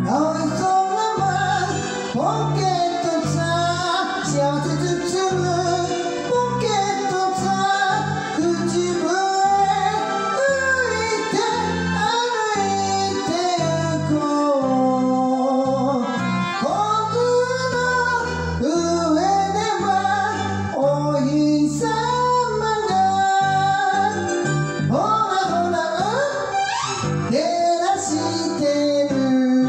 青い空はポケットさ、幸せ包むポケットさ、口笛吹いて歩いてゆこう。僕の上ではお日様がほらほら照らしてる。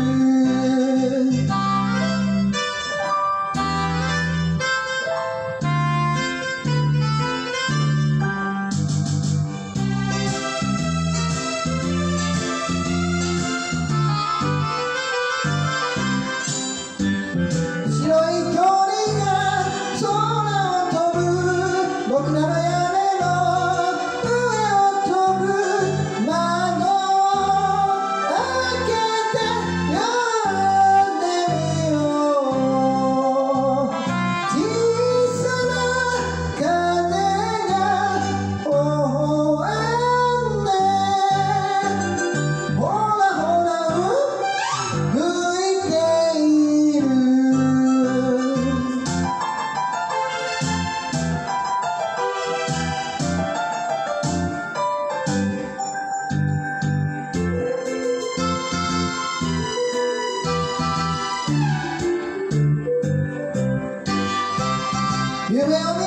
白い鳥が空を飛ぶ、僕らの屋根の上を飛ぶ。窓を開けて呼んでみよう。小さな風が微笑んで、ほらほら吹いている。夢を見